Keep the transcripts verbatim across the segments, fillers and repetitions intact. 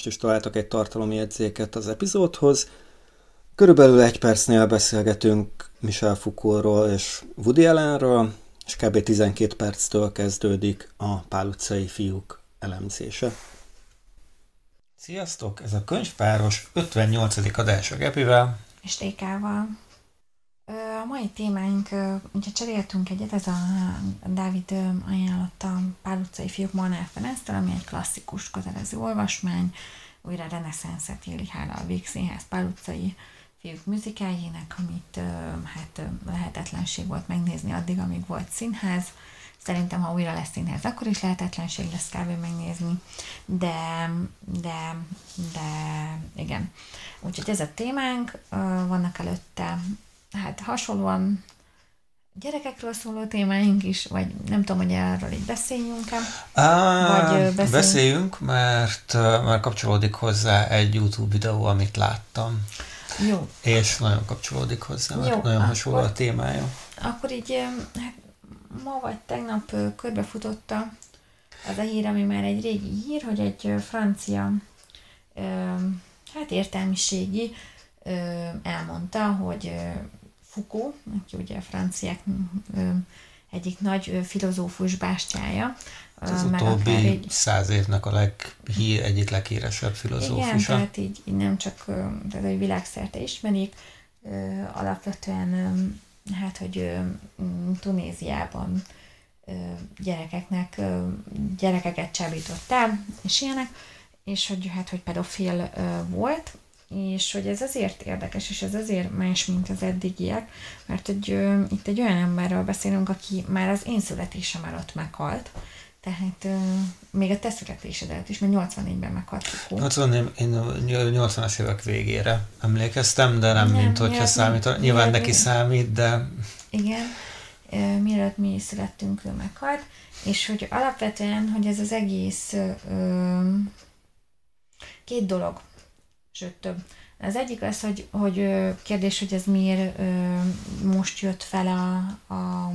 most is találtak egy tartalomjegyzéket az epizódhoz. Körülbelül egy percnél beszélgetünk Michel Foucaultról és Woody Allenről, és kb. tizenkét perctől kezdődik a Pál utcai fiúk elemzése. Sziasztok! Ez a könyvpáros ötvennyolcadik adása Gepivel és Rékával. A mai témáink, ugye cseréltünk egyet, ez a Dávid ajánlotta Pál utcai fiúk Molnár Ferenctől, ami egy klasszikus, kötelező olvasmány, újra reneszánszát éli hála a Vígszínház Pál utcai fiúk műzikáljének, amit hát lehetetlenség volt megnézni addig, amíg volt színház. Szerintem, ha újra lesz színház, akkor is lehetetlenség lesz kb. Megnézni, de, de, de igen. Úgyhogy ez a témánk, vannak előtte hát hasonlóan gyerekekről szóló témáink is, vagy nem tudom, hogy erről így beszéljünk-e? Á, vagy beszéljünk? beszéljünk, mert már kapcsolódik hozzá egy YouTube videó, amit láttam. Jó. És nagyon kapcsolódik hozzá, mert Jó, nagyon akkor, hasonló a témája. Akkor így hát, ma vagy tegnap körbefutotta az a hír, ami már egy régi hír, hogy egy francia hát értelmiségi elmondta, hogy Foucault, aki ugye a franciák egyik nagy filozófus bástyája. Az utóbbi egy... száz évnek a leghír, egyik leghíresebb filozófusa. Igen, tehát így, így nem csak tehát, hogy világszerte ismerik, alapvetően hát, hogy Tunéziában gyerekeknek, gyerekeket csábított el, és ilyenek, és hogy hát, hogy pedofil volt, és hogy ez azért érdekes, és ez azért más, mint az eddigiek, mert hogy ö, itt egy olyan emberről beszélünk, aki már az én születésem előtt meghalt, tehát ö, még a te születésed előtt is, mert nyolcvannégyben meghalt Foucault. nyolcvannégy, én nyolcvanas évek végére emlékeztem, de nem, nem mint hogyha számít. Nyilván neki számít, de... Igen, ö, mielőtt mi is születtünk, ő meghalt, és hogy alapvetően, hogy ez az egész ö, két dolog, sőt több. Az egyik az, hogy, hogy kérdés, hogy ez miért ö, most jött fel a, a,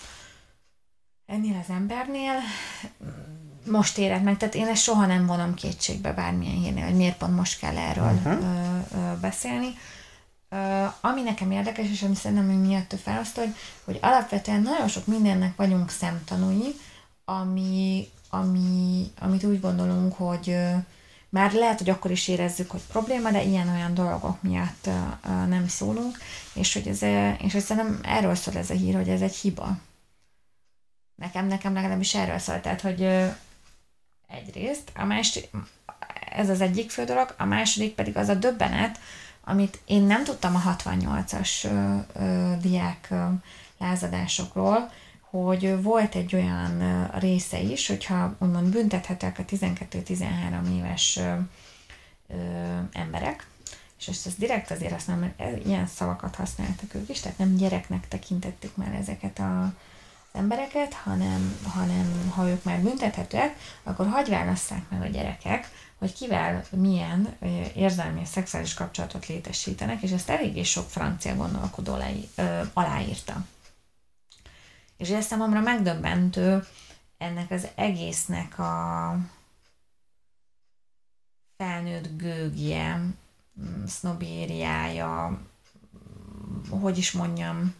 ennél az embernél, most éred meg, tehát én ezt soha nem vonom kétségbe bármilyen hírnél, hogy miért pont most kell erről uh-huh. ö, ö, beszélni. Ö, ami nekem érdekes, és ami szerintem még miatt felosztó, hogy, hogy alapvetően nagyon sok mindennek vagyunk szemtanúi, ami, ami, amit úgy gondolunk, hogy ö, már lehet, hogy akkor is érezzük, hogy probléma, de ilyen-olyan dolgok miatt uh, uh, nem szólunk, és hogy ez, és hogy szerintem erről szól ez a hír, hogy ez egy hiba. Nekem, nekem legalábbis erről szól, tehát, hogy uh, egyrészt, a másik, ez az egyik fő dolog, a második pedig az a döbbenet, amit én nem tudtam a hatvannyolcas uh, uh, diák uh, lázadásokról, hogy volt egy olyan része is, hogyha úgymond büntethetőek a tizenkettő-tizenhárom éves ö, ö, emberek, és ezt, ezt direkt azért használom, mert ilyen szavakat használtak ők is, tehát nem gyereknek tekintettük már ezeket a, az embereket, hanem, hanem ha ők már büntethetőek, akkor hagyj válasszák meg a gyerekek, hogy kivel milyen ö, érzelmi és szexuális kapcsolatot létesítenek, és ezt eléggé sok francia gondolkodó aláírta. És ez számomra megdöbbentő ennek az egésznek a felnőtt gőgje, sznobériája, hogy is mondjam,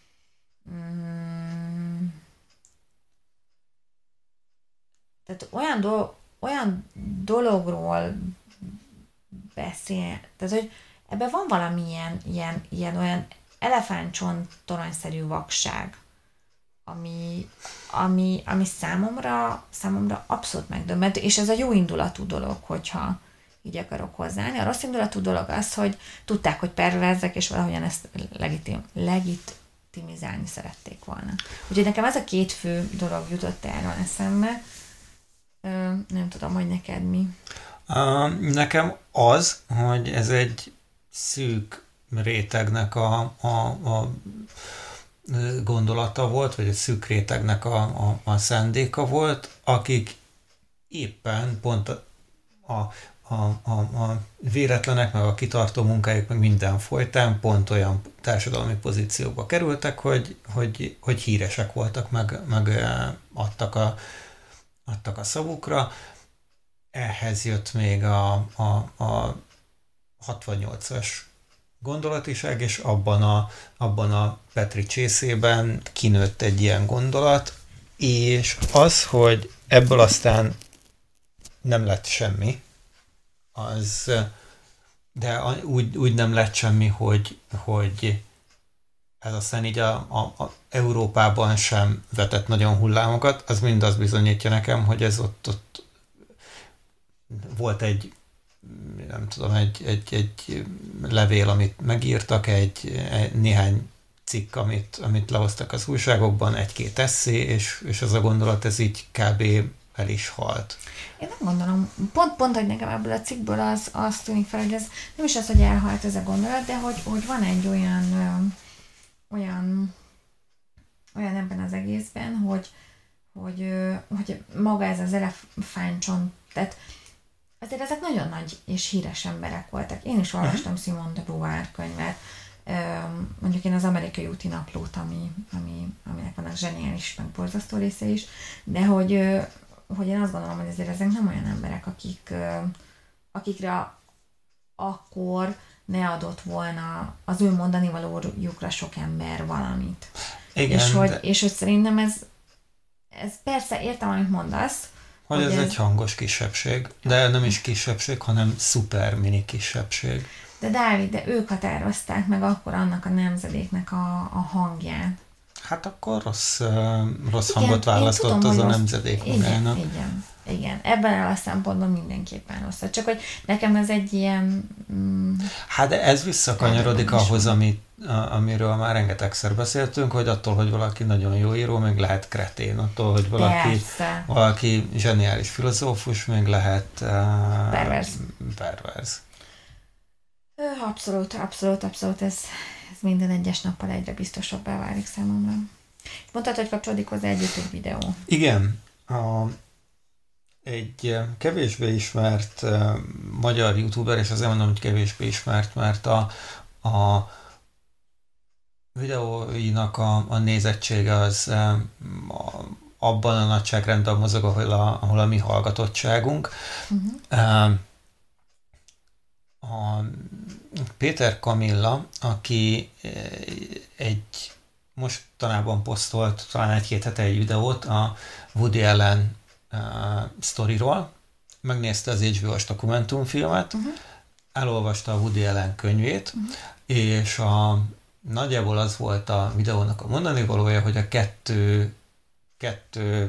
tehát olyan, do- olyan dologról beszél, tehát hogy ebben van valamilyen ilyen, ilyen olyan elefántcsont-toronyszerű vakság, Ami, ami, ami számomra, számomra abszolút megdöbbentő, és ez a jó indulatú dolog, hogyha így akarok hozzáállni. A rossz indulatú dolog az, hogy tudták, hogy perverzek, és valahogyan ezt legitim, legitimizálni szerették volna. Úgyhogy nekem ez a két fő dolog jutott erről eszembe. Ö, nem tudom, hogy neked mi. Uh, nekem az, hogy ez egy szűk rétegnek a, a, a gondolata volt, vagy egy szűk rétegnek a, a, a szándéka volt, akik éppen pont a, a, a, a véletlenek, meg a kitartó munkájuk, meg minden folytán pont olyan társadalmi pozícióba kerültek, hogy, hogy, hogy híresek voltak, meg, meg adtak, a, adtak a szavukra. ehhez jött még a, a, a hatvannyolcas gondolatiság, és abban a, abban a Petri csészében kinőtt egy ilyen gondolat, és az, hogy ebből aztán nem lett semmi, az, de úgy, úgy nem lett semmi, hogy, hogy ez aztán így a, a, a Európában sem vetett nagyon hullámokat, az mind azt bizonyítja nekem, hogy ez ott, ott volt egy, nem tudom, egy, egy, egy levél, amit megírtak, egy, egy néhány cikk, amit, amit lehoztak az újságokban, egy-két esszé, és, és az a gondolat, ez így kb. El is halt. Én nem gondolom, pont, pont hogy nekem ebből a cikkből az, az tűnik fel, hogy ez nem is az, hogy elhalt ez a gondolat, de hogy, hogy van egy olyan, ö, olyan, olyan ebben az egészben, hogy, hogy, ö, hogy maga ez az elefántcsont, tehát azért ezek nagyon nagy és híres emberek voltak. Én is olvastam uh-huh. Simone de Beauvoir könyvet, ö, mondjuk én az Amerikai úti naplót, ami, ami, aminek vannak zseniális, meg borzasztó része is, de hogy ö, hogy én azt gondolom, hogy azért ezek nem olyan emberek, akik, akikre akkor ne adott volna az ő mondani valójukra sok ember valamit. Igen, és, hogy, de... és hogy szerintem ez, ez persze értem, amit mondasz. Hogy, hogy ez, ez egy hangos kisebbség, de nem is kisebbség, hanem szuper mini kisebbség. De Dávid, de ők határozták meg akkor annak a nemzedéknek a, a hangját. Hát akkor rossz, uh, rossz igen, hangot választott tudom, az a rossz... nemzedék magának. Igen, igen, igen. Ebben a szempontból mindenképpen rossz. Csak hogy nekem ez egy ilyen... Mm, hát de ez visszakanyarodik ahhoz, amit, amiről már rengetegszer beszéltünk, hogy attól, hogy valaki nagyon jó író, még lehet kretén. Attól, hogy valaki, valaki zseniális filozófus, még lehet uh, perverz. perverz. Abszolút, abszolút, abszolút. Ez, ez minden egyes nappal egyre biztosabbá válik számomra. Mondtad, hogy kapcsolódik hozzá egy YouTube videó. Igen. A, egy kevésbé ismert uh, magyar youtuber, és azért mondom, hogy kevésbé ismert, mert a, a videóinak a, a nézettsége az uh, a, abban a nagyságrendben mozog, ahol a, ahol a mi hallgatottságunk. Uh-huh. Uh, a Péter Kamilla, aki egy mostanában posztolt talán egy-két hete egy videót a Woody Allen uh, sztoriról, megnézte az há bé ó-s dokumentumfilmet, uh-huh. elolvasta a Woody Allen könyvét, uh-huh. és a, nagyjából az volt a videónak a mondani valója, hogy a kettő, kettő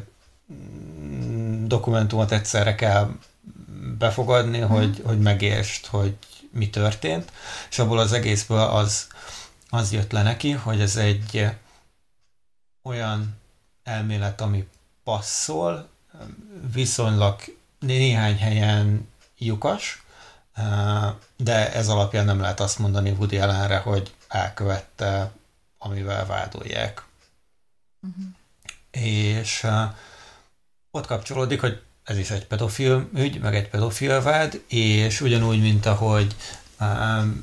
dokumentumot egyszerre kell befogadni, uh-huh. hogy, hogy megértsd, hogy mi történt, és abból az egészből az, az jött le neki, hogy ez egy olyan elmélet, ami passzol, viszonylag néhány helyen lyukas, de ez alapján nem lehet azt mondani Woody Allenre, hogy elkövette, amivel vádolják. Uh-huh. És ott kapcsolódik, hogy ez is egy pedofil ügy, meg egy pedofil vád, és ugyanúgy, mint ahogy um,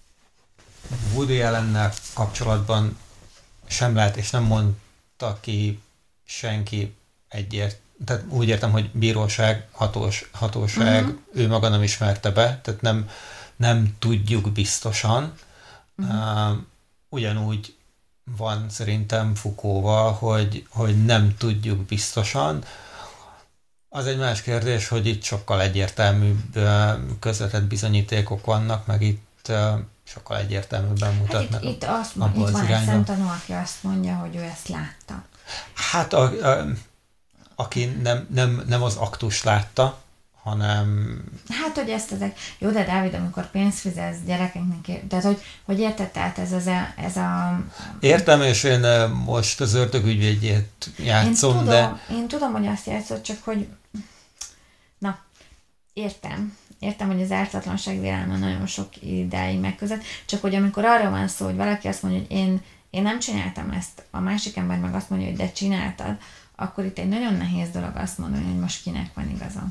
Woody Allennel kapcsolatban sem lehet, és nem mondta ki senki egyért, tehát úgy értem, hogy bíróság, hatós, hatóság, uh-huh. ő maga nem ismerte be, tehát nem, nem tudjuk biztosan. Uh-huh. Uh, ugyanúgy van szerintem Foucault-val, hogy, hogy nem tudjuk biztosan. Az egy más kérdés, hogy itt sokkal egyértelműbb közvetett bizonyítékok vannak, meg itt sokkal egyértelműbben mutatnak. Hát itt, itt, azt mond, itt van egy szemtanú, aki azt mondja, hogy ő ezt látta. Hát a, a, aki nem, nem, nem az aktus látta, hanem... Hát, hogy ezt ezek... Jó, de Dávid, amikor pénzt fizetsz gyerekeknek, tehát hogy, hogy érted, tehát ez, az a, ez a... Értem, és én most az ördögügyvédjét játszom, én tudom, de... Én tudom, hogy azt játszod, csak hogy... Na, értem. Értem, hogy az ártatlanság vélelme nagyon sok idáig megközött, csak hogy amikor arra van szó, hogy valaki azt mondja, hogy én, én nem csináltam ezt, a másik ember meg azt mondja, hogy de csináltad, akkor itt egy nagyon nehéz dolog azt mondani, hogy most kinek van igaza.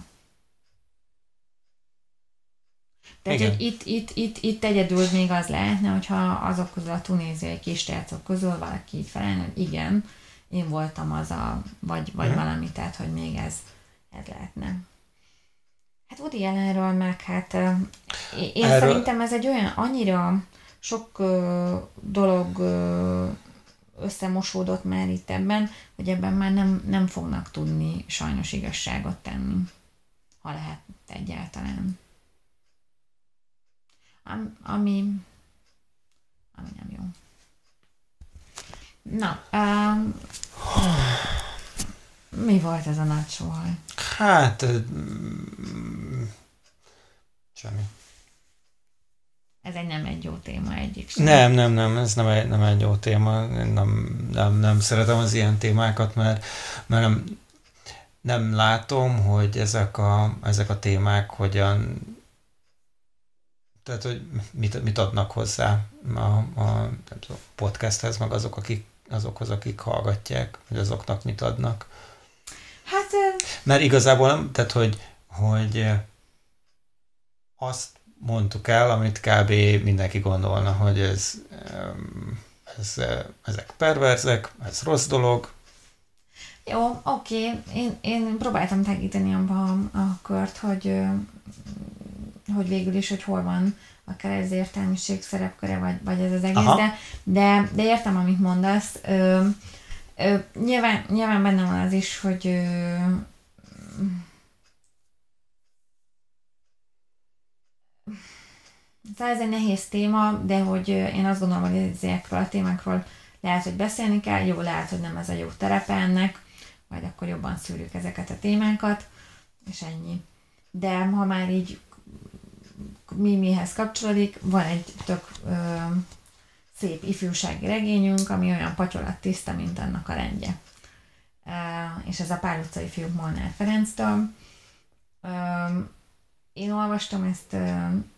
Tehát, hogy itt, itt, itt, itt egyedül még az lehetne, hogyha azok közül a tunéziai kisrácok közül valaki így felállna, hogy igen, én voltam az a, vagy, vagy uh-huh. valami, tehát, hogy még ez, ez lehetne. Hát Woody Allenről meg hát ö, én Erről... szerintem ez egy olyan annyira sok ö, dolog ö, összemosódott már itt ebben, hogy ebben már nem, nem fognak tudni sajnos igazságot tenni. Ha lehet egyáltalán. Am, ami, ami nem jó. Na, um, mi volt ez a nagy sohaj? Hát, mm, semmi. Ez egy nem egy jó téma egyik sem. Nem, nem, nem, ez nem egy, nem egy jó téma. Nem, nem, nem szeretem az ilyen témákat, mert, mert nem, nem látom, hogy ezek a, ezek a témák hogyan, tehát, hogy mit, mit adnak hozzá a, a podcasthez, meg azok, akik, azokhoz, akik hallgatják, hogy azoknak mit adnak. Hát... Mert igazából nem, tehát, hogy, hogy azt mondtuk el, amit kb. Mindenki gondolna, hogy ez, ez, ezek perverzek, ez rossz dolog. Jó, oké. Én, én próbáltam segíteni abba a, a kört, hogy, hogy végül is, hogy hol van akár ez értelmiség szerepköre, vagy, vagy ez az egész, de, de, de értem, amit mondasz. Ö, ö, nyilván, nyilván benne van az is, hogy ö, ez egy nehéz téma, de hogy én azt gondolom, hogy ezekről a témákról lehet, hogy beszélni kell, jó, lehet, hogy nem ez a jó terepe ennek, majd akkor jobban szűrjük ezeket a témákat, és ennyi. De ha már így mi mihez kapcsolódik, van egy tök ö, szép ifjúsági regényünk, ami olyan patyolat tiszta, mint annak a rendje. Ö, és ez a Pál utcai fiúk Molnár Ferenctől. Ö, én olvastam ezt ö,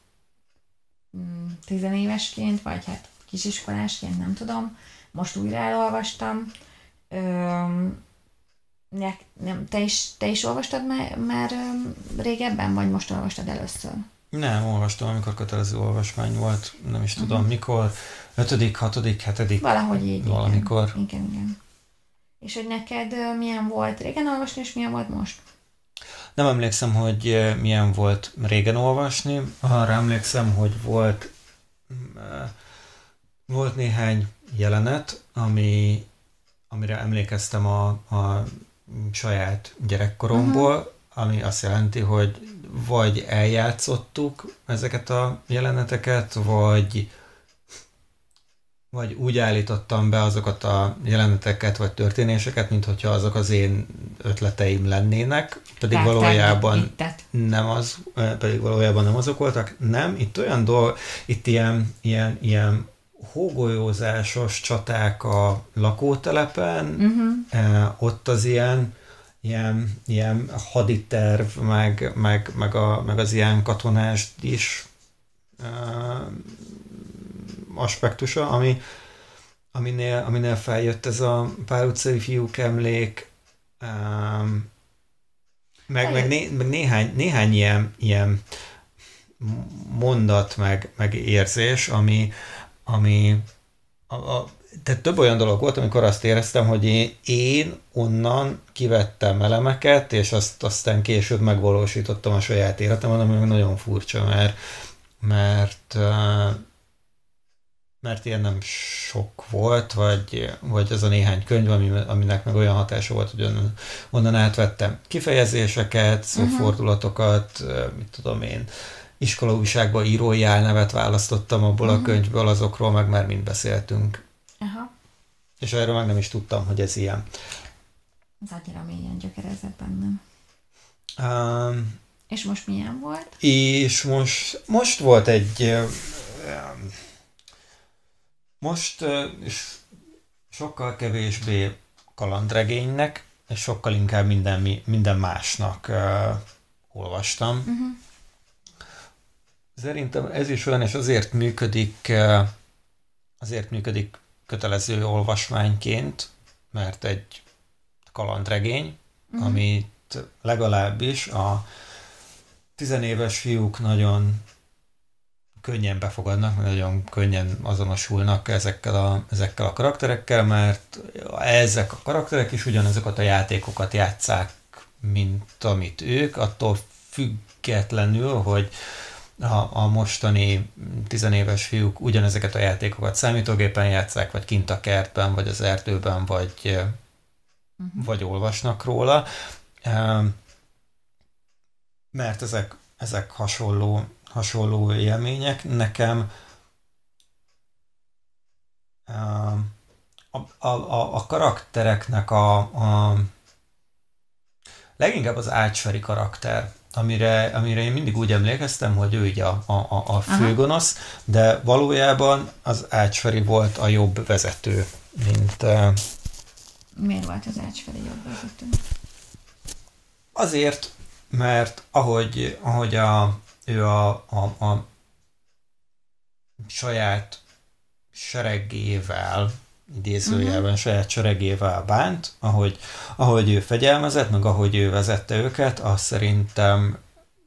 tizenévesként, vagy hát kisiskolásként, nem tudom. Most újra elolvastam. Ö, ne, nem, te, is, te is olvastad már, már ö, régebben, vagy most olvastad először? Nem, olvastam, amikor kötelező olvasmány volt, nem is tudom uh-huh. mikor, ötödik, hatodik, hetedik. Valahogy így. Valamikor. Igen, igen, igen. És hogy neked uh, milyen volt régen olvasni, és milyen volt most? Nem emlékszem, hogy uh, milyen volt régen olvasni, arra emlékszem, hogy volt uh, volt néhány jelenet, ami, amire emlékeztem a, a saját gyerekkoromból, uh-huh. ami azt jelenti, hogy vagy eljátszottuk ezeket a jeleneteket, vagy, vagy úgy állítottam be azokat a jeleneteket, vagy történéseket, mint hogyha azok az én ötleteim lennének, pedig Tehát valójában nem az, pedig valójában nem azok voltak. Nem, itt olyan dolg, itt ilyen, ilyen, ilyen hógolyózásos csaták a lakótelepen, uh-huh. eh, ott az ilyen Ilyen, ilyen haditerv, meg, meg, meg, a, meg az ilyen katonás is uh, aspektusa, ami, aminél, aminél feljött ez a Pál utcai fiúk emlék, um, meg, meg, né, meg néhány, néhány ilyen, ilyen mondat, meg, meg érzés, ami, ami a, a, tehát több olyan dolog volt, amikor azt éreztem, hogy én, én onnan kivettem elemeket, és azt aztán később megvalósítottam a saját életemben, ami nagyon furcsa, mert, mert, mert ilyen nem sok volt, vagy, vagy az a néhány könyv, ami, aminek meg olyan hatása volt, hogy onnan, onnan átvettem kifejezéseket, szófordulatokat, mit tudom én, iskolaújságban írói álnevet választottam abból uh-huh. a könyvből, azokról meg már mind beszéltünk. Aha. És erről meg nem is tudtam, hogy ez ilyen. Ez annyira mélyen gyökerezett bennem. Um, és most milyen volt? És most, most volt egy um, most uh, sokkal kevésbé kalandregénynek, és sokkal inkább minden, minden másnak uh, olvastam. Uh-huh. Szerintem ez is olyan, és azért működik uh, azért működik kötelező olvasmányként, mert egy kalandregény, uh-huh. amit legalábbis a tizenéves fiúk nagyon könnyen befogadnak, nagyon könnyen azonosulnak ezekkel a, ezekkel a karakterekkel, mert ezek a karakterek is ugyanazokat a játékokat játsszák, mint amit ők, attól függetlenül, hogy a, a mostani tizenéves fiúk ugyanezeket a játékokat számítógépen játsszák, vagy kint a kertben, vagy az erdőben, vagy, uh-huh. vagy olvasnak róla. Mert ezek, ezek hasonló, hasonló élmények. Nekem a, a, a, a karaktereknek a, a leginkább az Ácsferi karakter, amire, amire én mindig úgy emlékeztem, hogy ő így a, a, a főgonosz, aha. de valójában az Ácsferi volt a jobb vezető, mint... Uh, Miért volt az Ácsferi jobb vezető? Azért, mert ahogy, ahogy a, ő a, a, a saját seregével, idézőjelben uh-huh. saját seregével bánt, ahogy, ahogy ő fegyelmezett, meg ahogy ő vezette őket, az szerintem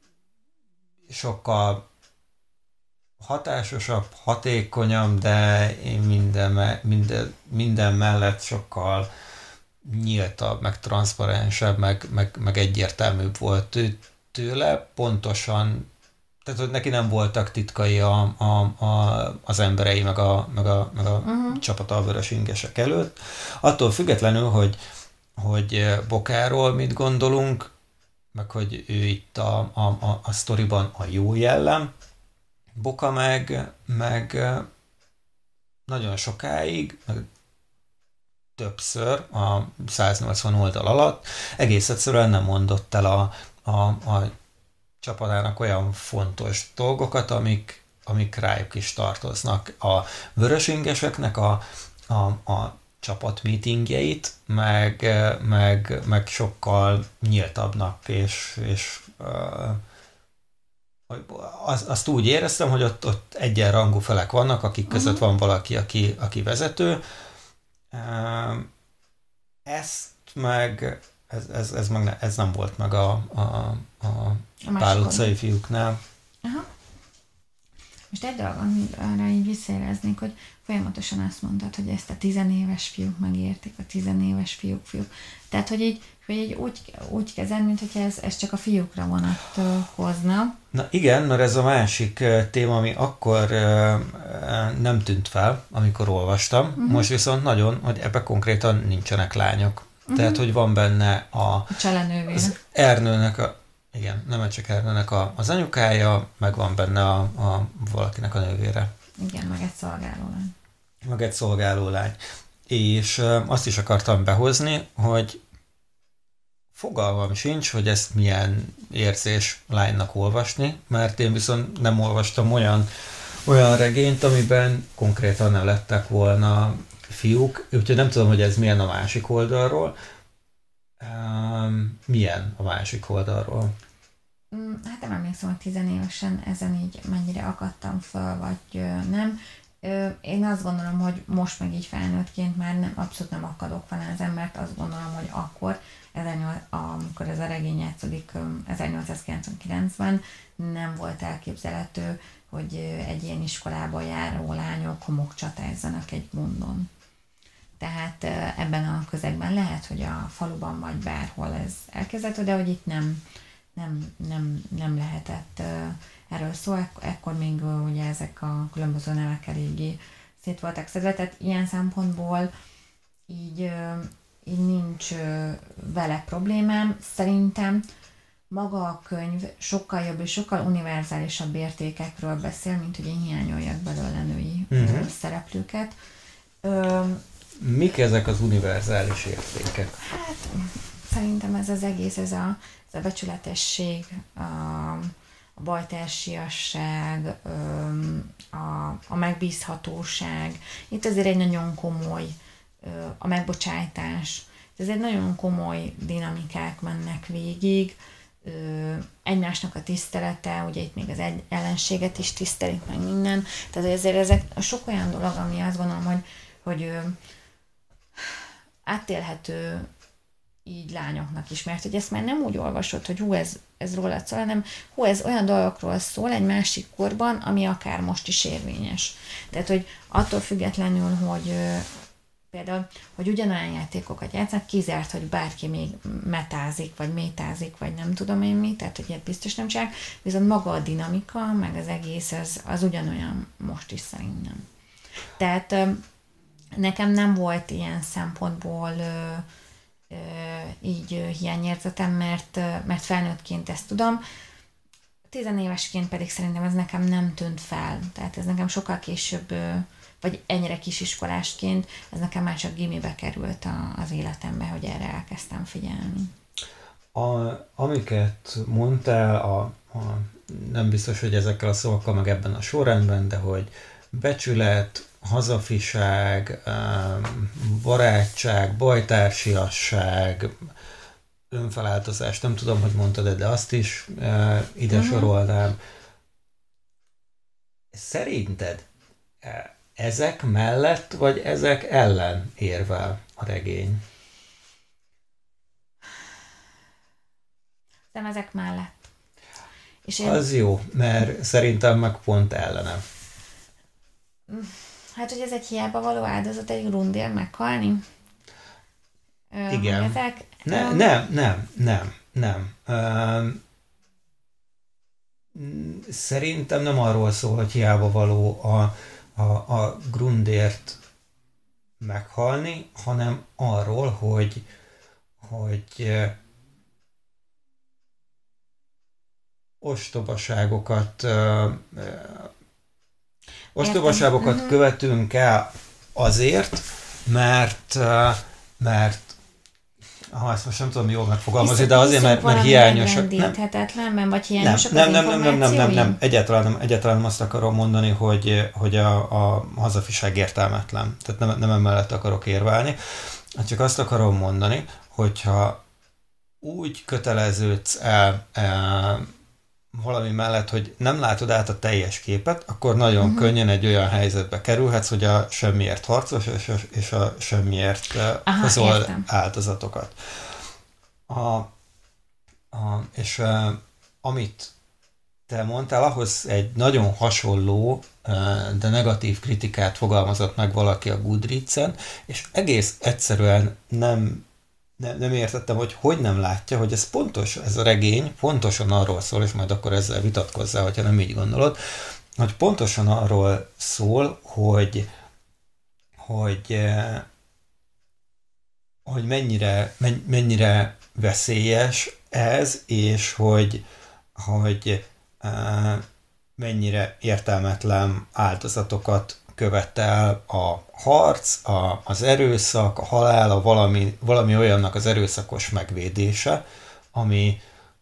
sokkal hatásosabb, hatékonyabb, de én minden, minden, minden mellett sokkal nyíltabb, meg transzparensebb, meg, meg, meg egyértelműbb volt ő tőle, pontosan, tehát hogy neki nem voltak titkai a, a, a, az emberei, meg a, meg a, meg a uh-huh. csapata a vörösingesek előtt. Attól függetlenül, hogy, hogy Bokáról mit gondolunk, meg hogy ő itt a, a, a, a sztoriban a jó jellem, Boka meg, meg nagyon sokáig, meg többször a száznyolcvan oldal alatt egész egyszerűen nem mondott el a, a, a csapatának olyan fontos dolgokat, amik, amik rájuk is tartoznak. A vörösingeseknek a, a, a csapat meetingjeit, meg, meg, meg sokkal nyíltabbnak, és, és uh, az, azt úgy éreztem, hogy ott, ott egyenrangú felek vannak, akik között uh-huh. van valaki, aki, aki vezető. Uh, ezt meg ez, ez, ez, meg ne, ez nem volt meg a, a, a, a Pál utcai fiúknál. Aha. Most egy dolog, arra így visszaéreznék, hogy folyamatosan azt mondtad, hogy ezt a tizenéves fiúk megértik, a tizenéves fiúk, fiúk. Tehát, hogy így, hogy így úgy, úgy kezeld, mint hogy ez, ez csak a fiúkra vonatkozna. Na igen, mert ez a másik téma, ami akkor nem tűnt fel, amikor olvastam. Uh-huh. Most viszont nagyon, hogy ebbe konkrétan nincsenek lányok. Uh-huh. Tehát, hogy van benne a... A az Ernőnek a... Igen, nem csak Ernőnek a, az anyukája, meg van benne a, a valakinek a nővére. Igen, meg egy szolgáló lány. Meg egy szolgáló lány. És azt is akartam behozni, hogy fogalmam sincs, hogy ezt milyen érzés lánynak olvasni, mert én viszont nem olvastam olyan, olyan regényt, amiben konkrétan nem lettek volna fiúk, úgyhogy nem tudom, hogy ez milyen a másik oldalról. Um, milyen a másik oldalról? Hát nem emlékszem, hogy tizenévesen ezen így mennyire akadtam fel, vagy nem. Én azt gondolom, hogy most meg így felnőttként már nem, abszolút nem akadok fel az embert, azt gondolom, hogy akkor, amikor ez a regény játszódik ezernyolcszázkilencvenkilencben, nem volt elképzelhető, hogy egy ilyen iskolába járó lányok homokcsatázzanak egy mondon. Tehát ebben a közegben lehet, hogy a faluban vagy bárhol ez elkezdhető, de hogy itt nem, nem, nem, nem lehetett erről szó. Ek- ekkor még ugye ezek a különböző nevek eléggé szét voltak szedve, tehát ilyen szempontból így, így nincs vele problémám. Szerintem maga a könyv sokkal jobb és sokkal univerzálisabb értékekről beszél, mint hogy én hiányoljak belőle női uh-huh. szereplőket. Ö, Mik ezek az univerzális értékek? Hát szerintem ez az egész, ez a, ez a becsületesség, a, a bajtársiasság, a, a megbízhatóság. Itt azért egy nagyon komoly, a megbocsájtás. Ez egy nagyon komoly dinamikák mennek végig. Egymásnak a tisztelete, ugye itt még az egy ellenséget is tisztelik meg minden. Tehát ezért ezek sok olyan dolog, ami azt gondolom, hogy, hogy átélhető így lányoknak is, mert hogy ezt már nem úgy olvasod, hogy hú, ez, ez rólad szól, hanem hú, ez olyan dolgokról szól egy másik korban, ami akár most is érvényes. Tehát, hogy attól függetlenül, hogy, például, hogy ugyanolyan játékokat játszanak, kizárt, hogy bárki még metázik, vagy métázik, vagy nem tudom én mi, tehát hogy ilyet biztos nem csinálják, viszont maga a dinamika, meg az egész, az, az ugyanolyan most is szerintem. Tehát nekem nem volt ilyen szempontból ö, ö, így hiányérzetem, mert, mert felnőttként ezt tudom, tizenévesként pedig szerintem ez nekem nem tűnt fel, tehát ez nekem sokkal később, vagy ennyire kisiskolásként, ez nekem már csak gimibe került a, az életembe, hogy erre elkezdtem figyelni. A, amiket mondtál, a, a, nem biztos, hogy ezekkel a szavakkal meg ebben a sorrendben, de hogy becsület, hazafiság, barátság, bajtársiasság, önfeláltozás, nem tudom, hogy mondtad, de azt is ide uh-huh. sorolnám. Szerinted ezek mellett, vagy ezek ellen érvel a regény? Nem ezek mellett. És én... Az jó, mert szerintem meg pont ellenem. Hát, hogy ez egy hiába való áldozat, egy Grundér meghalni? Igen. Ezek, ne, um... Nem, nem, nem, nem. Um, szerintem nem arról szól, hogy hiába való a, a, a Grundért meghalni, hanem arról, hogy, hogy ostobaságokat uh, ostobaságokat uh-huh. követünk el azért, mert uh, mert ha ezt most nem tudom jól megfogalmazni, de azért, mert, mert hiányos. Nem, vagy hiányosak nem, nem, nem, nem, nem, nem, nem, egyáltalán nem, egyáltalán nem azt akarom mondani, hogy, hogy a, a hazafiság értelmetlen. Tehát nem, nem emellett akarok érvelni. Csak azt akarom mondani, hogyha úgy köteleződsz el, el valami mellett, hogy nem látod át a teljes képet, akkor nagyon uh-huh. könnyen egy olyan helyzetbe kerülhetsz, hogy a semmiért harcos, és a, és a semmiért Aha, hozol értem. áldozatokat. A, a, és a, amit te mondtál, ahhoz egy nagyon hasonló, de negatív kritikát fogalmazott meg valaki a Goodreads-en, és egész egyszerűen nem Nem, nem értettem, hogy hogy nem látja, hogy ez pontos, ez a regény pontosan arról szól, és majd akkor ezzel vitatkozzál, hogyha nem így gondolod, hogy pontosan arról szól, hogy, hogy, hogy mennyire, mennyire veszélyes ez, és hogy, hogy mennyire értelmetlen áldozatokat követel a harc, a, az erőszak, a halál, a valami, valami olyannak az erőszakos megvédése, ami,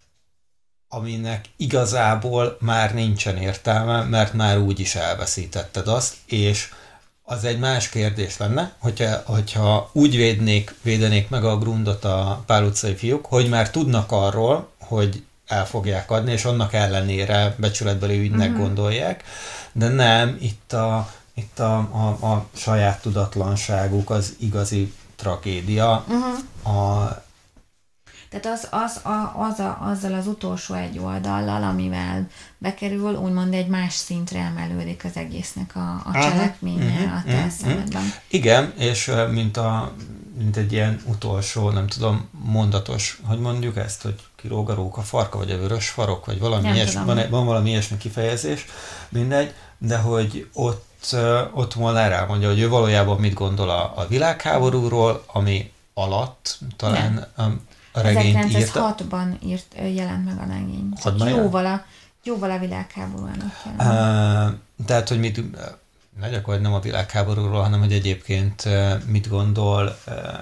aminek igazából már nincsen értelme, mert már úgy is elveszítetted azt, és az egy más kérdés lenne, hogyha, hogyha úgy védnék, védenék meg a Grundot a Pál utcai fiúk, hogy már tudnak arról, hogy el fogják adni, és annak ellenére becsületbeli ügynek uh-huh. gondolják, de nem, itt a Itt a, a, a saját tudatlanságuk az igazi tragédia. Uh-huh. A... Tehát az, az, a, az a, azzal az utolsó egy oldallal, amivel bekerül, úgymond egy más szintre emelődik az egésznek a, a cselekménye uh-huh. a te uh-huh. szemedben. Igen, és mint, a, mint egy ilyen utolsó, nem tudom, mondatos, hogy mondjuk ezt, hogy kilóg a róka farka, vagy a vörös farok, vagy valami ilyesmi, van, van valami ilyesmi kifejezés, mindegy, de hogy ott ott Molnár elmondja, hogy ő valójában mit gondol a, a világháborúról, ami alatt talán a, a regényt írta. ezerkilencszázhatban írt, jelent meg a regény. Jóval a, jóval a világháború előtt jelent. Uh, tehát, hogy mit, ne gyakorlatilag nem a világháborúról, hanem hogy egyébként mit gondol,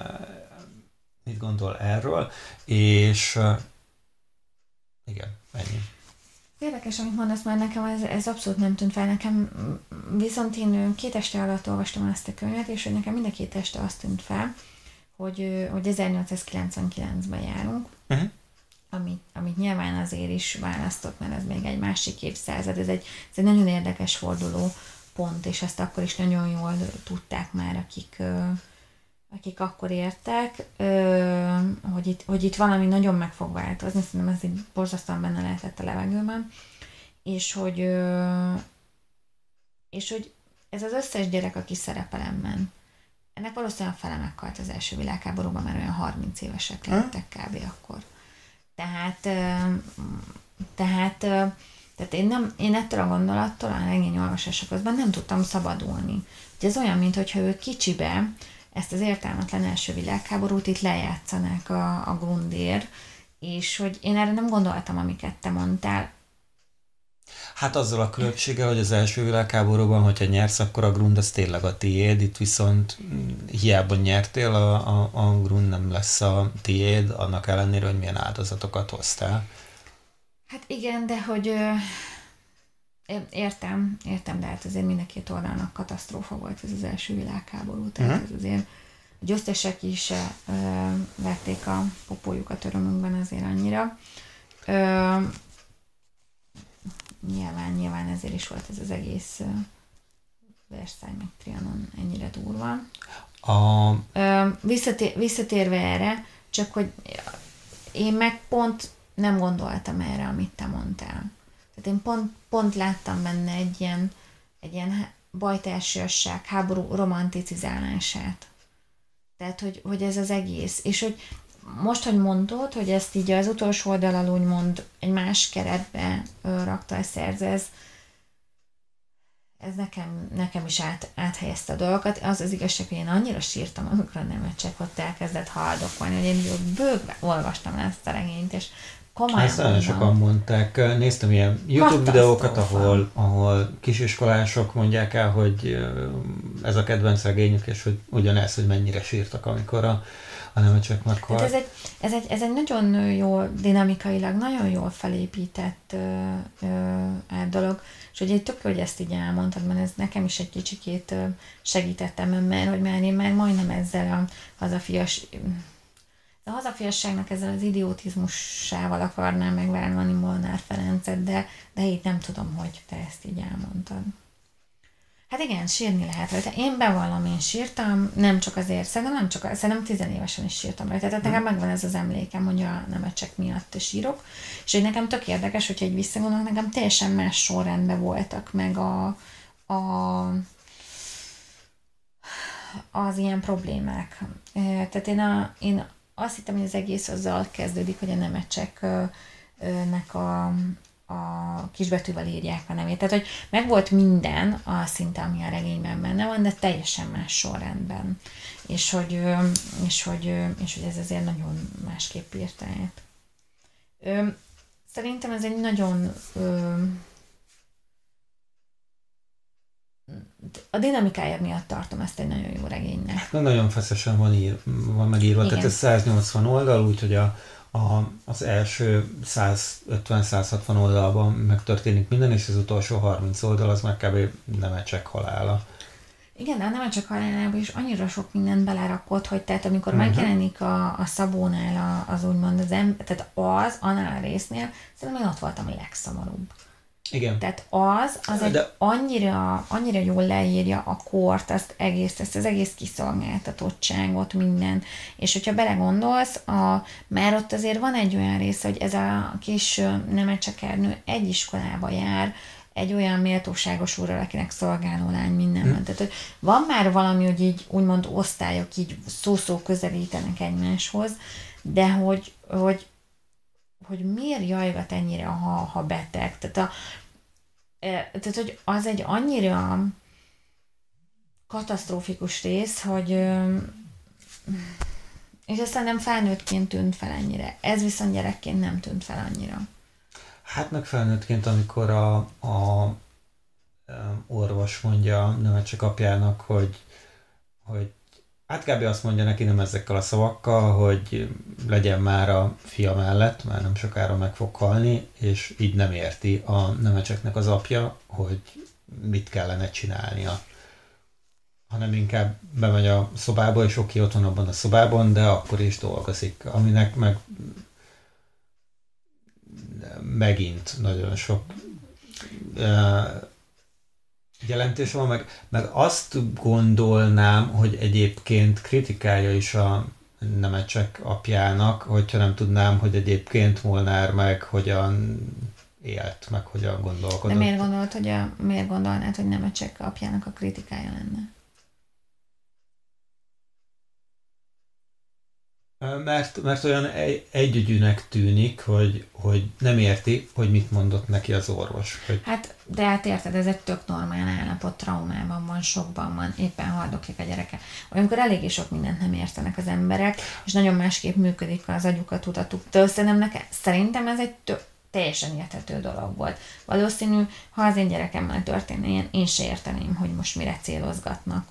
mit gondol erről, és igen, ennyi. Érdekes, amit mondasz, mert nekem ez, ez abszolút nem tűnt fel. Nekem viszont én két este alatt olvastam ezt a könyvet, és hogy nekem mind a két este azt tűnt fel, hogy, hogy ezernyolcszázkilencvenkilencben járunk, uh-huh. amit, amit nyilván azért is választott, mert ez még egy másik évszázad. Ez egy, ez egy nagyon érdekes forduló pont, és ezt akkor is nagyon jól tudták már, akik, akik akkor értek, hogy itt, hogy itt valami nagyon meg fog változni, szerintem ez így borzasztóan benne lehetett a levegőben, és hogy, és hogy ez az összes gyerek, aki szerepel ebben, ennek valószínűleg fele meghalt az első világháborúban, mert olyan harminc évesek lettek kb. Akkor. Tehát, tehát, tehát én, nem, én ettől a gondolattól a regény olvasása közben nem tudtam szabadulni. Ugye ez olyan, mintha ő kicsibe ezt az értelmetlen első világháborút itt lejátszanák a, a Grundér, és hogy én erre nem gondoltam, amiket te mondtál. Hát azzal a különbséggel, hogy az első világháborúban, hogyha nyersz, akkor a Grund az tényleg a tiéd, itt viszont hiába nyertél, a, a, a Grund nem lesz a tiéd, annak ellenére, hogy milyen áldozatokat hoztál. Hát igen, de hogy ö, értem, értem, de hát azért mind a két oldalnak katasztrófa volt ez az első világháború, tehát uh-huh. ez azért a győztesek is ö, vették a popójukat örömünkben azért annyira. Ö, Nyilván, nyilván ezért is volt ez az egész uh, Versailles meg Trianon ennyire durva. A... Uh, visszatér, visszatérve erre, csak hogy én meg pont nem gondoltam erre, amit te mondtál. Tehát én pont, pont láttam benne egy ilyen, egy ilyen bajtársiasság, háború romanticizálását. Tehát, hogy, hogy ez az egész. És hogy most, hogy mondod, hogy ezt így az utolsó oldalal úgymond egy más keretbe ö, rakta a szerző, ez, ez nekem, nekem is át, áthelyezte a dolgokat. Az az igazság, hogy én annyira sírtam, amikor a Nemecsek ott elkezdett haldokolni, hogy én bőgbe olvastam ezt a regényt, és komolyan ezt nagyon sokan mondták. Néztem ilyen YouTube videókat, ahol, ahol kisiskolások mondják el, hogy ez a kedvenc regényük, és hogy ugyanez, hogy mennyire sírtak, amikor a a Nemecsek meghalt. Ez egy, ez, egy, ez egy nagyon jól, dinamikailag nagyon jól felépített ö, ö, dolog, és hogy egy tök, hogy ezt így elmondtad, mert ez nekem is egy kicsikét segítettem, mert hogy már én már majdnem ezzel a hazafias, a hazafiasságnak ezzel az idiotizmussával akarnám megvállalni Molnár Ferencet, de, de így nem tudom, hogy te ezt így elmondtad. Hát igen, sírni lehet rajta. Én bevallom, én sírtam, nem csak azért, szerintem nem csak, szerintem tizenévesen is sírtam rajta. Tehát nekem megvan ez az emlékem, hogy a Nemecsek miatt sírok. És hogy nekem tök érdekes, hogyha egy visszagondolok, nekem teljesen más sorrendben voltak meg a, a, az ilyen problémák. Tehát én, a, én azt hittem, hogy az egész azzal kezdődik, hogy a Nemecseknek a a kisbetűvel írják a nevét. Tehát, hogy megvolt minden a szinte, ami a regényben benne van, de teljesen más sorrendben. És hogy, és hogy, és hogy ez azért nagyon másképp írta át. Szerintem ez egy nagyon a dinamikája miatt tartom ezt egy nagyon jó regénynek. Nagyon feszesen van, ír, van megírva, igen. Tehát ez száznyolcvan oldal, úgyhogy a A, az első száz ötven száz hatvan oldalban megtörténik minden, és az utolsó harminc oldal az meg kb. Nemecsek halála. Igen, de a Nemecsek halálában is annyira sok mindent belerakott, hogy tehát amikor uh-huh. megjelenik a, a Szabónál az úgymond az ember, tehát az, annál a résznél, szerintem én ott voltam a legszomorúbb. Igen. Tehát az, az egy de... annyira, annyira jól leírja a kort, azt egész, ezt az egész kiszolgáltatottságot, minden. És hogyha belegondolsz, a, már ott azért van egy olyan része, hogy ez a kis Nemecsekernő egy iskolába jár, egy olyan méltóságos úrral, akinek szolgáló lány minden hmm. van. Tehát, hogy van már valami, hogy így úgymond osztályok így szó-szó közelítenek egymáshoz, de hogy, hogy hogy miért jajgat ennyire, ha, ha beteg. Tehát, a, tehát, hogy az egy annyira katasztrófikus rész, hogy és aztán nem felnőttként tűnt fel ennyire. Ez viszont gyerekként nem tűnt fel annyira. Hát meg felnőttként, amikor a, a orvos mondja Nemecsek apjának, hogy, hogy hát kb. Azt mondja neki nem ezekkel a szavakkal, hogy legyen már a fia mellett, már nem sokára meg fog halni, és így nem érti a Nemecseknek az apja, hogy mit kellene csinálnia. Hanem inkább bemegy a szobába, és oké, ott van abban a szobában, de akkor is dolgozik. Aminek meg megint nagyon sok jelentés van, meg, meg azt gondolnám, hogy egyébként kritikája is a Nemecsek apjának, hogyha nem tudnám, hogy egyébként Molnár meg hogyan élt, meg hogyan gondolkodott. De miért gondolod, hogy a, miért gondolnád, hogy Nemecsek apjának a kritikája lenne? Mert, mert olyan egy, együgyűnek tűnik, hogy, hogy nem érti, hogy mit mondott neki az orvos. Hogy... Hát, de hát érted, ez egy tök normál állapot, traumában van, sokban van, éppen haldoklik a gyereke. Olyankor eléggé sok mindent nem értenek az emberek, és nagyon másképp működik az agyuk, a tudatuk. De nekem, szerintem ez egy tök, teljesen érthető dolog volt. Valószínű, ha az én gyerekemmel történne ilyen, én se érteném, hogy most mire célozgatnak.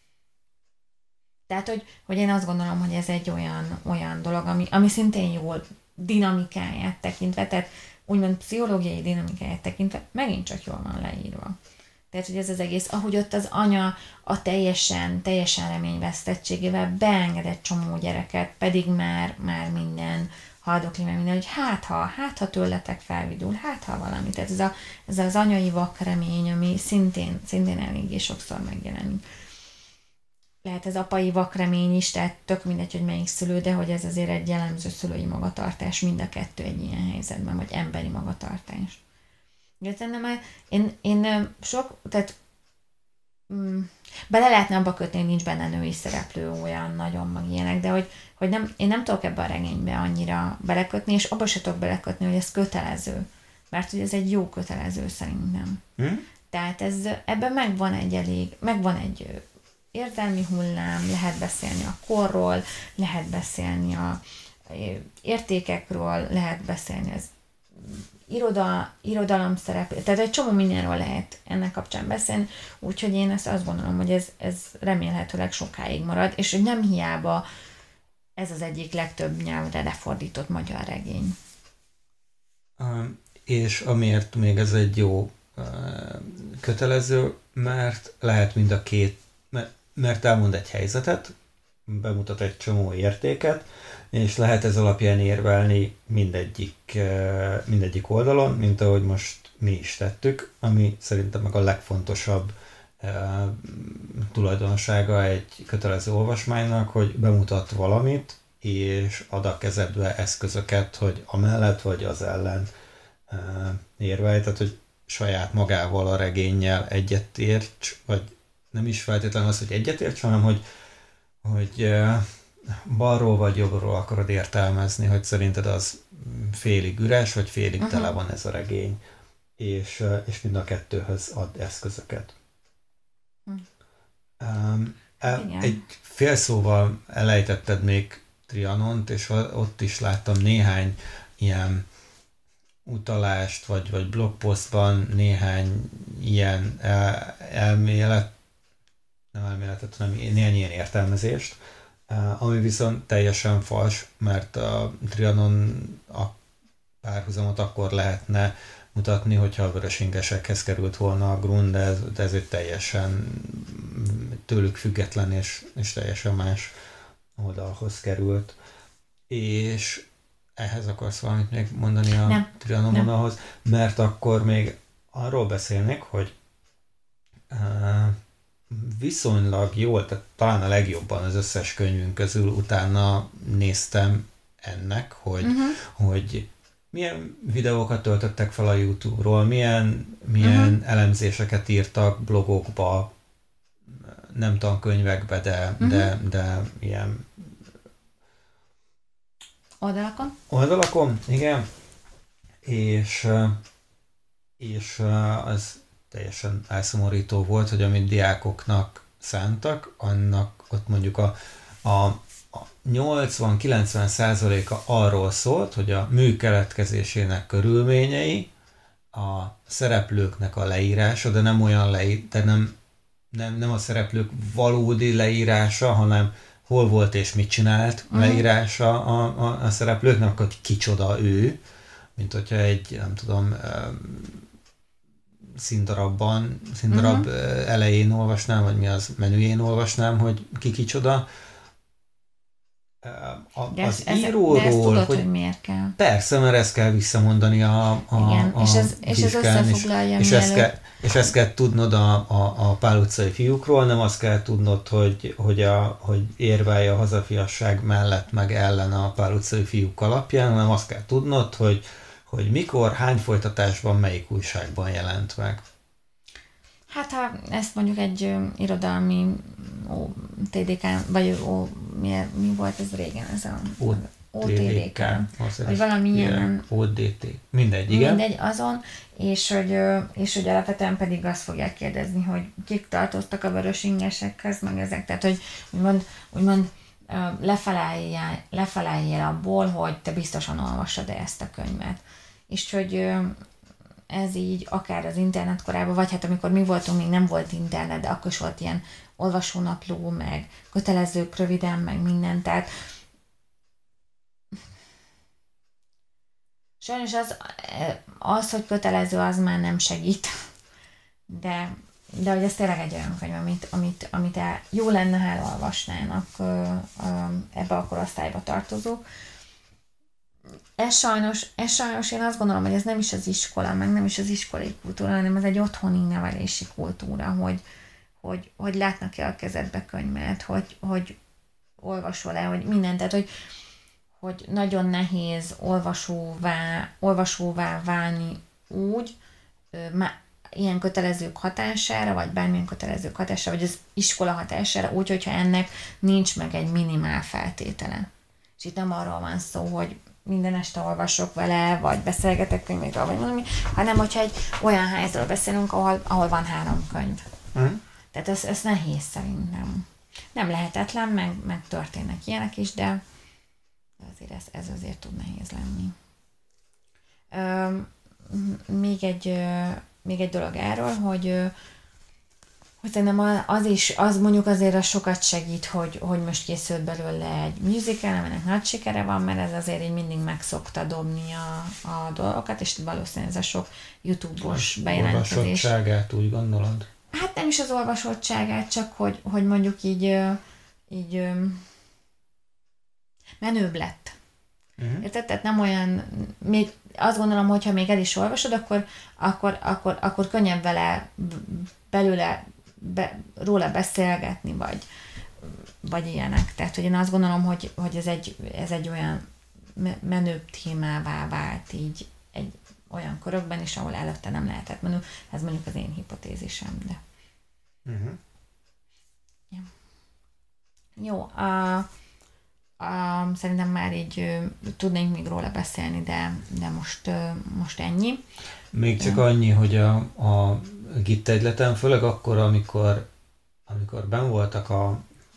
Tehát, hogy, hogy én azt gondolom, hogy ez egy olyan, olyan dolog, ami, ami szintén jól dinamikáját tekintve, tehát úgymond pszichológiai dinamikáját tekintve megint csak jól van leírva. Tehát, hogy ez az egész, ahogy ott az anya a teljesen, teljesen reményvesztettségével beengedett csomó gyereket, pedig már, már minden haldokli, meg minden, hogy hát ha, hát ha tőletek felvidul, hát ha valami. Tehát ez, a, ez az anyai vakremény, ami szintén, szintén eléggé sokszor megjelenik. Lehet ez apai vakremény is, tehát tök mindegy, hogy melyik szülő, de hogy ez azért egy jellemző szülői magatartás, mind a kettő egy ilyen helyzetben, vagy emberi magatartás. Én, én sok, tehát mm, bele lehetne abba kötni, hogy nincs benne női szereplő olyan nagyon, meg ilyenek, de hogy, hogy nem, én nem tudok ebbe a regénybe annyira belekötni, és abba se tudok belekötni, hogy ez kötelező. Mert hogy ez egy jó kötelező szerintem. Hmm? Tehát ez, ebben megvan egy elég, megvan egy érzelmi hullám, lehet beszélni a korról, lehet beszélni a értékekről, lehet beszélni az iroda, irodalom szerep, tehát egy csomó mindenről lehet ennek kapcsán beszélni, úgyhogy én ezt azt gondolom, hogy ez, ez remélhetőleg sokáig marad, és hogy nem hiába ez az egyik legtöbb nyelvre lefordított magyar regény. Um, és amiért még ez egy jó uh, kötelező, mert lehet mind a két, mert, mert elmond egy helyzetet, bemutat egy csomó értéket, és lehet ez alapján érvelni mindegyik, mindegyik oldalon, mint ahogy most mi is tettük, ami szerintem meg a legfontosabb uh, tulajdonsága egy kötelező olvasmánynak, hogy bemutat valamit, és ad a kezedbe eszközöket, hogy amellett vagy az ellen uh, érvelj, tehát hogy saját magával a regénnyel egyetérts, vagy nem is feltétlenül az, hogy egyetérts, hanem hogy, hogy uh, balról vagy jobbról akarod értelmezni, hogy szerinted az félig üres, vagy félig uh-huh. tele van ez a regény, és, és mind a kettőhöz ad eszközöket. Uh-huh. Um, el, egy fél szóval elejtetted még Trianont, és ott is láttam néhány ilyen utalást, vagy, vagy blogpostban néhány ilyen el, elmélet, nem elméletet, hanem néhány ilyen értelmezést, ami viszont teljesen fals, mert a Trianon a párhuzamot akkor lehetne mutatni, hogyha a vörösingesekhez került volna a Grund, de ez, de ez egy teljesen tőlük független és, és teljesen más oldalhoz került. És ehhez akarsz valamit még mondani a nem, Trianon vonalhoz? Mert akkor még arról beszélnék, hogy uh, viszonylag jól, tehát talán a legjobban az összes könyvünk közül utána néztem ennek, hogy, uh-huh. hogy milyen videókat töltöttek fel a YouTube-ról, milyen, milyen uh-huh. elemzéseket írtak blogokba, nem tankönyvekbe, de, uh-huh. de, de ilyen oldalakon. Oldalakon, igen. És, és az teljesen elszomorító volt, hogy amit diákoknak szántak, annak ott mondjuk a, a, a nyolcvan-kilencven százaléka arról szólt, hogy a mű keletkezésének körülményei, a szereplőknek a leírása, de nem olyan leír, de nem, nem, nem a szereplők valódi leírása, hanem hol volt és mit csinált uh-huh. leírása a, a, a szereplőknek, hogy kicsoda ő, mint hogyha egy, nem tudom, színdarabban, színdarab uh-huh. elején olvasnám, vagy mi az menüjén olvasnám, hogy ki kicsoda. A, de az ez, íróról, de ezt tudod, hogy, hogy miért kell. Persze, mert ezt kell visszamondani a, a, igen, a és ez, és ez összefoglalja és, és, ezt kell, és ezt kell tudnod a, a, a Pál utcai fiúkról, nem azt kell tudnod, hogy, hogy, a, hogy érvelj a hazafiasság mellett meg ellen a Pál utcai fiúk alapján, hanem azt kell tudnod, hogy, hogy mikor, hány folytatásban, melyik újságban jelent meg. Hát ha ezt mondjuk egy ö, irodalmi ó, té dé ká vagy ó, mi, mi volt ez régen, ez a o té vé ká, vagy valami ilyen o dé té, mindegy, igen. Mindegy, azon, és hogy, és hogy alapvetően pedig azt fogják kérdezni, hogy kik tartoztak a vörösingesekhez, meg ezek, tehát hogy úgymond, úgymond lefelejjel, lefelejjel abból, hogy te biztosan olvassad-e ezt a könyvet. És hogy ez így akár az internet korában, vagy hát amikor mi voltunk, még nem volt internet, de akkor is volt ilyen olvasónapló, meg kötelezők röviden, meg minden, tehát sajnos az, az, hogy kötelező, az már nem segít, de, de hogy ez tényleg egy olyan könyv, amit, amit, amit el, jó lenne, ha elolvasnának ebbe a korosztályba tartozók. Ez sajnos, ez sajnos én azt gondolom, hogy ez nem is az iskola, meg nem is az iskolai kultúra, hanem ez egy otthoni nevelési kultúra, hogy, hogy, hogy látnak-e a kezedbe könyvet, hogy, hogy olvasol-e, hogy mindent, tehát hogy, hogy nagyon nehéz olvasóvá, olvasóvá válni úgy, má, ilyen kötelezők hatására, vagy bármilyen kötelezők hatására, vagy az iskola hatására, úgy, hogyha ennek nincs meg egy minimál feltétele. És itt nem arról van szó, hogy minden este olvasok vele, vagy beszélgetek könyvekről, vagy valami, hanem hogyha egy olyan házról beszélünk, ahol, ahol van három könyv. Mm. Tehát ez, ez nehéz szerintem. Nem lehetetlen, meg, meg történnek ilyenek is, de azért ez, ez azért tud nehéz lenni. Ö, még, egy, még egy dolog erről, hogy hogy szerintem az is, az mondjuk azért az sokat segít, hogy, hogy most készült belőle egy musical, aminek nagy sikere van, mert ez azért így mindig meg szokta dobni a, a dolgokat, és valószínűleg ez a sok YouTube-os bejelentkezés. Olvasottságát úgy gondolod? Hát nem is az olvasottságát, csak hogy, hogy mondjuk így, így menőbb lett. Uh-huh. Érted? Tehát nem olyan, még azt gondolom, hogyha még el is olvasod, akkor, akkor, akkor, akkor könnyebb vele belőle Be, róla beszélgetni, vagy, vagy ilyenek. Tehát, hogy én azt gondolom, hogy, hogy ez, egy, ez egy olyan menőbb témává vált így egy olyan körökben is, ahol előtte nem lehetett menő. Ez mondjuk az én hipotézisem, de... Uh-huh. Ja. Jó, a, a, szerintem már így tudnénk még róla beszélni, de, de most, most ennyi. Még csak annyi, hogy a, a git egyleten, főleg akkor, amikor, amikor benn voltak a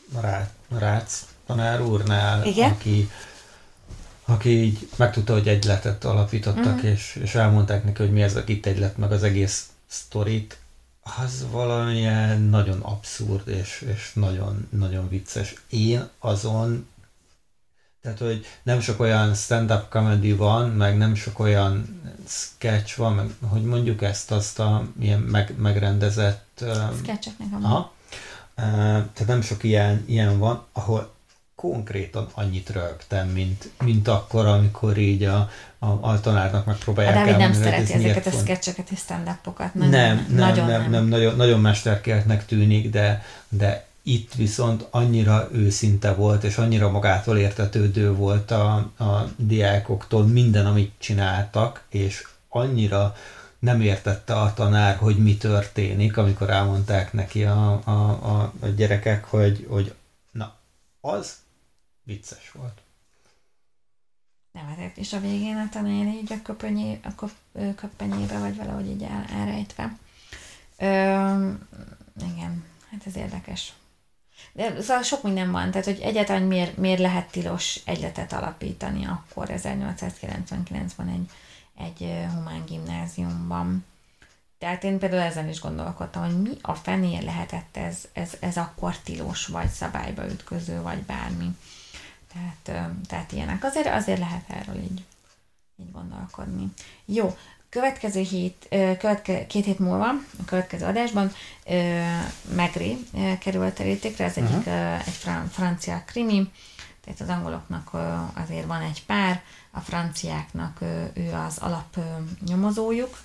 Rácz tanár úrnál, aki, aki így megtudta, hogy egyletet alapítottak, uh-huh. és, és elmondták neki, hogy mi ez a git egylet, meg az egész sztorit, az valamilyen nagyon abszurd, és, és nagyon, nagyon vicces. Én azon, tehát, hogy nem sok olyan stand-up comedy van, meg nem sok olyan sketch van, meg, hogy mondjuk ezt, azt a ilyen meg, megrendezett... Sketcheknek a aha. Tehát nem sok ilyen, ilyen van, ahol konkrétan annyit rögtem, mint, mint akkor, amikor így a, a, a tanárnak megpróbálják elmondani. A Dávid nem elmondani, szereti ezeket a sketcheket és stand-upokat. Nem, nem, nagyon nem, nem, nem nagyon, nagyon mesterkéltnek tűnik, de, de itt viszont annyira őszinte volt, és annyira magától értetődő volt a, a diákoktól minden, amit csináltak, és annyira nem értette a tanár, hogy mi történik, amikor elmondták neki a, a, a, a gyerekek, hogy, hogy na, az vicces volt. Nem, ezért is a végén a tanár így a, köpönyé, a köp, köpenyébe, vagy valahogy így el, elrejtve. Ö, igen, hát ez érdekes. De szóval sok minden van, tehát hogy egyáltalán miért, miért lehet tilos egyletet alapítani akkor ezernyolcszázkilencvenkilencben egy, egy humán gimnáziumban. Tehát én például ezen is gondolkodtam, hogy mi a fenér lehetett ez, ez, ez akkor tilos, vagy szabályba ütköző, vagy bármi. Tehát, tehát ilyenek. Azért, azért lehet erről így, így gondolkodni. Jó. Következő hét, követke, két hét múlva, a következő adásban Maigret kerül terítékre, ez egyik uh-huh. egy fran- francia krimi, tehát az angoloknak azért van egy pár, a franciáknak ő az alap nyomozójuk.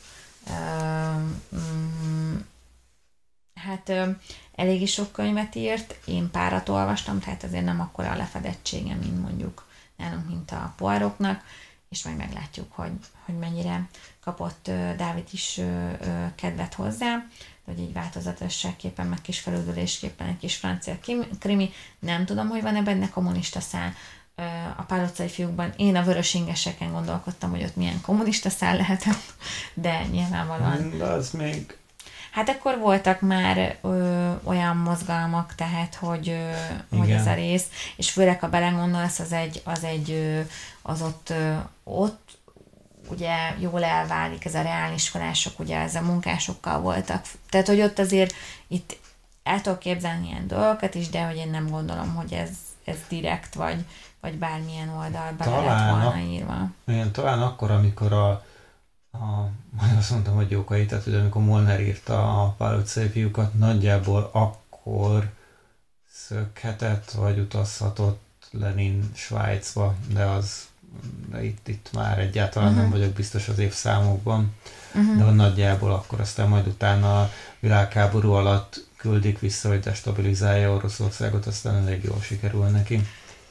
Hát elég is sok könyvet írt, én párat olvastam, tehát azért nem akkora a lefedettsége, mint mondjuk nálunk, mint a Poirotnak, és majd meglátjuk, hogy, hogy mennyire kapott uh, Dávid is uh, uh, kedvet hozzá, hogy így változatosságképpen, meg kis felüldülésképpen egy kis francia krimi. Nem tudom, hogy van-e benne kommunista szál uh, a Pál utcai fiúkban. Én a vörösingeseken gondolkodtam, hogy ott milyen kommunista szál lehetett, de nyilvánvalóan. De az még... Hát akkor voltak már ö, olyan mozgalmak, tehát, hogy, ö, hogy ez a rész, és főleg, ha belegondolsz, az egy, az egy, ö, az ott, ö, ott ugye jól elválik, ez a reáliskolások, ugye ez a munkásokkal voltak. Tehát, hogy ott azért itt el tudok képzelni ilyen dolgokat is, de hogy én nem gondolom, hogy ez, ez direkt, vagy, vagy bármilyen oldalba lett volna írva. Igen, talán akkor, amikor a A, majd azt mondtam, hogy Jókai, tehát hogy amikor Molnár írta a Pál utcai fiúkat, nagyjából akkor szökhetett, vagy utazhatott Lenin Svájcba, de az de itt, itt már egyáltalán uh-huh. nem vagyok biztos az évszámokban, uh-huh. de nagyjából akkor aztán majd utána a világháború alatt küldik vissza, hogy destabilizálja Oroszországot, aztán elég jól sikerül neki.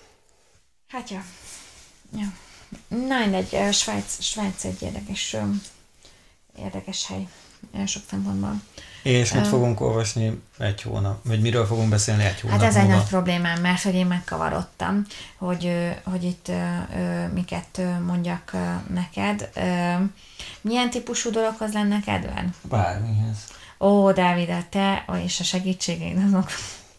Hát ja. ja. Na, mindegy, Svájc, Svájc egy érdekes, érdekes hely, sok szempontból. És mit uh, fogunk olvasni egy hónap? Vagy miről fogunk beszélni egy hónap? Hát ez egy nagy problémám, mert hogy én megkavarodtam, hogy, hogy itt miket mondjak neked. Milyen típusú dologhoz lenne kedved? Bármihez. Ó, Dávid, a te és a segítségeid azok.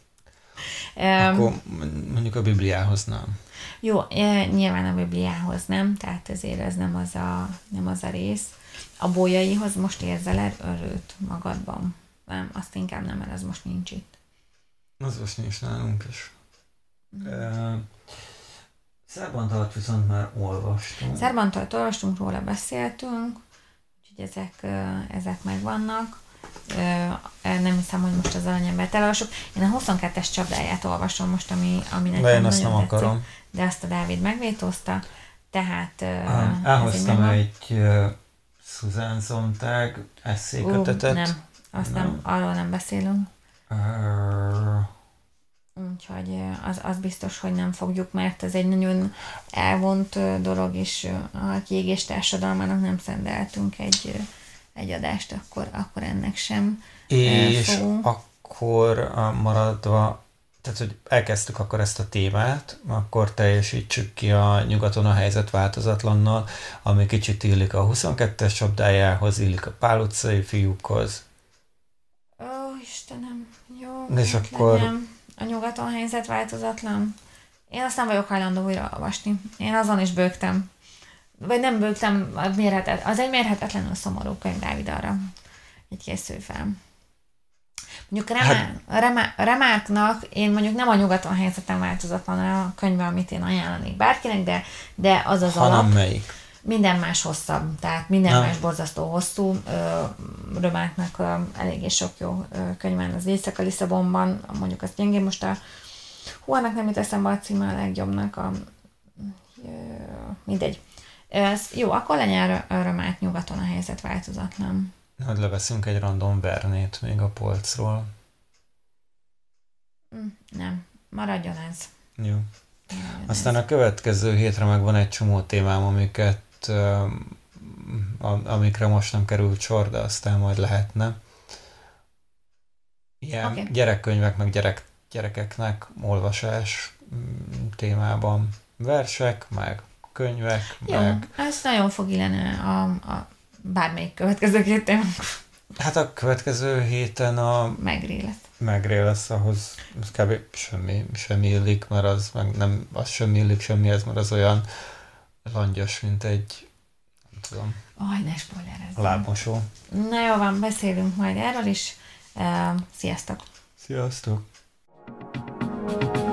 Akkor mondjuk a Bibliához nem. Jó, nyilván a Bibliához nem, tehát ezért ez nem az a, nem az a rész. A bolyaihoz most érzel örült magadban? Nem, azt inkább nem, mert az most nincs itt. Az most nincs nálunk is. Mm. Szerbantalt viszont már olvastunk. Szerbantalt olvastunk, róla beszéltünk, úgyhogy ezek, ezek megvannak. Nem hiszem, hogy most az aranyembert elolvasok. Én a huszonkettes csapdáját olvasom most, ami, ami nekem de én azt nem tetszik, akarom. De azt a Dávid megvétózta, tehát... Ah, elhoztam egy uh, Susan Sontag eszékötetet. Uh, nem, azt nem. nem, arról nem beszélünk. Uh, Úgyhogy az, az biztos, hogy nem fogjuk, mert ez egy nagyon elvont dolog, és a kiégés társadalmának nem szendeltünk egy, egy adást, akkor, akkor ennek sem és fogunk. Akkor maradva, tehát hogy elkezdtük akkor ezt a témát, akkor teljesítsük ki a Nyugaton a helyzet változatlannal, ami kicsit illik a huszonkettes csapdájához, illik a Pál utcai fiúkhoz. Ó, Istenem, jó. És akkor... Legyen. A Nyugaton helyzet változatlan. Én azt nem vagyok hajlandó újra olvasni. Én azon is bőgtem. Vagy nem bőgtem, az egy mérhetetlenül szomorú könyv Dávid arra. Így készül fel. Mondjuk Remá- hát... Remá- Remárknak én mondjuk nem a Nyugaton helyzeten változatlan a könyve, amit én ajánlanék bárkinek, de, de az az Hanem alap. melyik? Minden más hosszabb, tehát minden nem. más borzasztó hosszú. Römáknak eléggé sok jó könyván az Éjszaka Lisszabonban, mondjuk azt gyengén most a hú, annak nem jut eszembe a címe a legjobbnak, a mindegy. Ez, jó, akkor legyen Römák Nyugaton a helyzet változatlan. Hogy leveszünk egy random Vernét még a polcról. Nem, maradjon ez. Jó. Aztán a következő hétre meg van egy csomó témám, amiket amikre most nem került sor, de aztán majd lehetne. Ilyen okay. Gyerekkönyvek, meg gyerek, gyerekeknek olvasás témában. Versek, meg könyvek, jó, meg... ez nagyon fog illeni a, a bármelyik következő két témánk. Hát a következő héten a... Megré lesz. Megré lesz, ahhoz kb. semmi, semmi illik, mert az meg nem, az semmi illik semmihez, mert az olyan langyos, mint egy nem tudom. Aj, ne spoilerezzem. Lábmosó. Na jó van, beszélünk majd erről is. Uh, sziasztok! Sziasztok!